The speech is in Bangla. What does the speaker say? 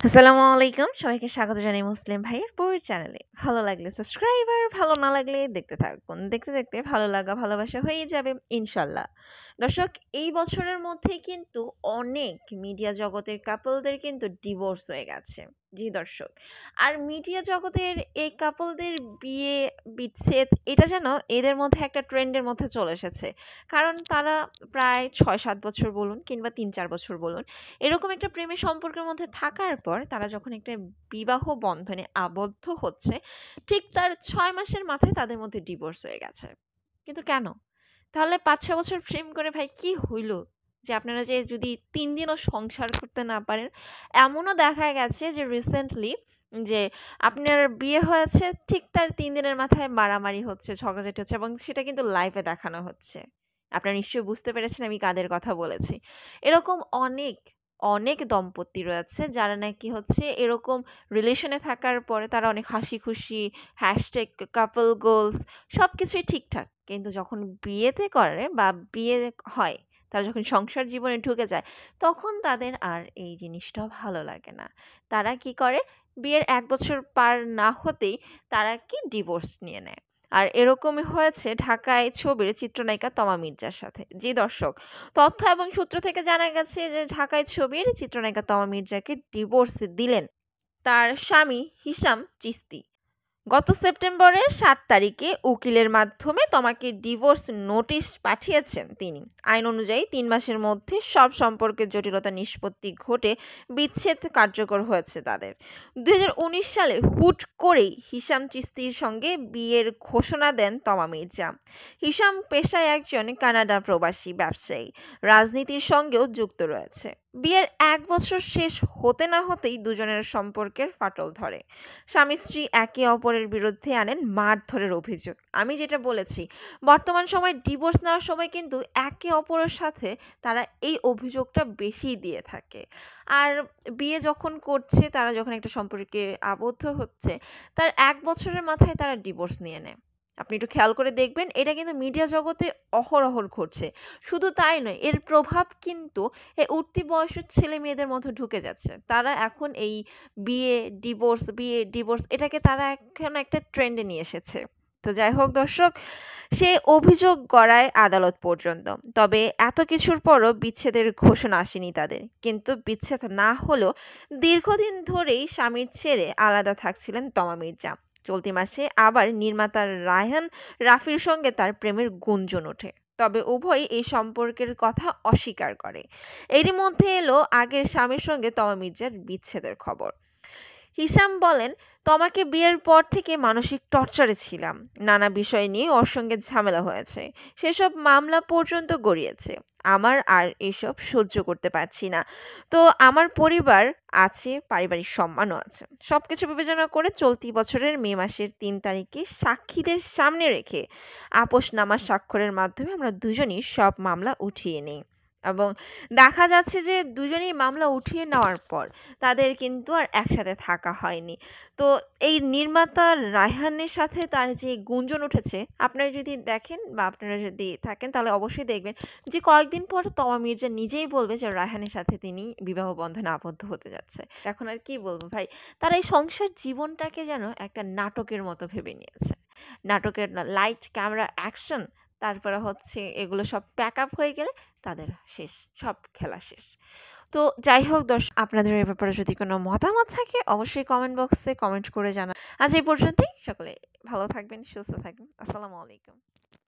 আসসালামু আলাইকুম। সবাইকে স্বাগত জানাই মুসলিম ভাইয়ের বউয়ের চ্যানেলে। ভালো লাগলে সাবস্ক্রাইবার, ভালো না লাগলে দেখতে থাকুন। দেখতে, দেখতে ভালো লাগা ভালোবাসা হয়েই যাবে ইনশাল্লাহ। দর্শক, এই বছরের মধ্যেই কিন্তু অনেক মিডিয়া জগতের কাপলদের কিন্তু ডিভোর্স হয়ে গেছে। জি দর্শক। আর মিডিয়া জগতের এই কাপলদের বিয়ে বিচ্ছেদ এটা যেন এদের মধ্যে একটা ট্রেন্ডের মধ্যে চলে এসেছে। কারণ তারা প্রায় ৬-৭ বছর বলুন কিংবা ৩-৪ বছর বলুন এরকম একটা প্রেমের সম্পর্কের মধ্যে থাকার পর তারা যখন একটা বিবাহ বন্ধনে আবদ্ধ হচ্ছে, ঠিক তার ৬ মাসের মাথায় তাদের মধ্যে ডিভোর্স হয়ে গেছে। কিন্তু কেন? তাহলে ৫-৬ বছর প্রেম করে ভাই কি হইল? যে আপনারা যে যদি ৩ দিনও সংসার করতে না পারেন। এমনও দেখা গেছে যে রিসেন্টলি যে আপনার বিয়ে হয়েছে ঠিক তার ৩ দিনের মাথায় মারামারি হচ্ছে, ঝগড়াঝাটি হচ্ছে এবং সেটা কিন্তু লাইভে দেখানো হচ্ছে। আপনারা নিশ্চয়ই বুঝতে পেরেছেন আমি কাদের কথা বলেছি। এরকম অনেক, অনেক দম্পতি রয়েছে যারা নাকি হচ্ছে এরকম রিলেশনে থাকার পরে তারা অনেক হাসি-খুশি, হ্যাশট্যাগ কাপল গোলস সবকিছুই ঠিকঠাক। কিন্তু যখন বিয়েতে করে বা বিয়ে হয়, তারা যখন সংসার জীবনে ঢুকে যায়, তখন তাদের আর এই জিনিসটা ভালো লাগে না। তারা কি করে? বিয়ের ১ বছর পার না হতেই তারা কি ডিভোর্স নিয়ে নেয়। আর এরকমই হয়েছে ঢাকায় ছবির চিত্রনায়িকা তমা মির্জার সাথে। জি দর্শক, তথ্য এবং সূত্র থেকে জানা গেছে যে ঢাকায় ছবির চিত্রনায়িকা তমা মির্জাকে ডিভোর্স দিলেন তার স্বামী হিশাম চিশতি। গত সেপ্টেম্বরের ৭ তারিখে উকিলের মাধ্যমে তমাকে ডিভোর্স নোটিশ পাঠিয়েছেন তিনি। আইন অনুযায়ী ৩ মাসের মধ্যে সব সম্পর্কের জটিলতা নিষ্পত্তি ঘটে বিচ্ছেদ কার্যকর হয়েছে তাদের। ২০১৯ সালে হুট করেই হিশাম চিশতির সঙ্গে বিয়ের ঘোষণা দেন তমা মির্জা। হিশাম পেশায় একজন কানাডা প্রবাসী ব্যবসায়ী, রাজনীতির সঙ্গেও যুক্ত রয়েছে। বিয়ের ১ বছর শেষ হতে না হতেই দুজনের সম্পর্কের ফাটল ধরে। স্বামী স্ত্রী একে অপরের বিরুদ্ধে আনেন মারধরের অভিযোগ। আমি যেটা বলেছি, বর্তমান সময়ে ডিভোর্স নেওয়ার সময় কিন্তু একে অপরের সাথে তারা এই অভিযোগটা বেশি দিয়ে থাকে। আর বিয়ে যখন করছে, তারা যখন একটা সম্পর্কে আবদ্ধ হচ্ছে, তার ১ বছরের মাথায় তারা ডিভোর্স নিয়ে নেয়। আপনি একটু খেয়াল করে দেখবেন, এটা কিন্তু মিডিয়া জগতে অহরহ ঘটছে। শুধু তাই নয়, এর প্রভাব কিন্তু এই উঠতি বয়সের ছেলে মেয়েদের মধ্যে ঢুকে যাচ্ছে। তারা এখন এই বিয়ে, ডিভোর্স এটাকে তারা এখন একটা ট্রেন্ডে নিয়ে এসেছে। তো যাই হোক দর্শক, সে অভিযোগ গড়ায় আদালত পর্যন্ত। তবে এত কিছুর পরও বিচ্ছেদের ঘোষণা আসেনি তাদের। কিন্তু বিচ্ছেদ না হলেও দীর্ঘদিন ধরেই স্বামীর ছেড়ে আলাদা থাকছিলেন তমা মির্জা। চলতি মাসে আবার নির্মাতা রায়হান রাফির সঙ্গে তার প্রেমের গুঞ্জন ওঠে। তবে উভয়ই এই সম্পর্কের কথা অস্বীকার করে। এরই মধ্যে এলো আগের স্বামীর সঙ্গে তমা মির্জার বিচ্ছেদের খবর। হিশাম বলেন, তোমাকে বিয়ের পর থেকে মানসিক টর্চারে ছিলাম। নানা বিষয় নিয়ে ওর সঙ্গে ঝামেলা হয়েছে। সেসব মামলা পর্যন্ত গড়িয়েছে। আমার আর এসব সহ্য করতে পারছি না। তো আমার পরিবার আছে, পারিবারিক সম্মানও আছে। সবকিছু বিবেচনা করে চলতি বছরের মে মাসের ৩ তারিখে সাক্ষীদের সামনে রেখে আপোসনামা স্বাক্ষরের মাধ্যমে আমরা দুজনই সব মামলা উঠিয়ে নিই। এবং দেখা যাচ্ছে যে দুজনেই মামলা উঠিয়ে নেওয়ার পর তাদের কিন্তু আর একসাথে থাকা হয়নি। তো এই নির্মাতা রায়হানের সাথে তার যে গুঞ্জন উঠেছে, আপনারা যদি দেখেন বা আপনারা যদি থাকেন তাহলে অবশ্যই দেখবেন যে কয়েকদিন পর তমা মির্জা নিজেই বলবে যে রায়হানের সাথে তিনি বিবাহ বন্ধনে আবদ্ধ হতে যাচ্ছে। এখন আর কি বলবো ভাই? তারা এই সংসার জীবনটাকে যেন একটা নাটকের মতো ভেবে নিয়েছে। নাটকের লাইট, ক্যামেরা, অ্যাকশন, তারপরে হচ্ছে এগুলো সব প্যাক আপ হয়ে গেলে তাদের শেষ, সব খেলা শেষ। তো যাই হোক দর্শক, আপনাদের এ ব্যাপারে যদি কোনো মতামত থাকে অবশ্যই কমেন্ট বক্সে কমেন্ট করে জানান। আজ এই পর্যন্তই। সকলে ভালো থাকবেন, সুস্থ থাকবেন। আসসালামু আলাইকুম।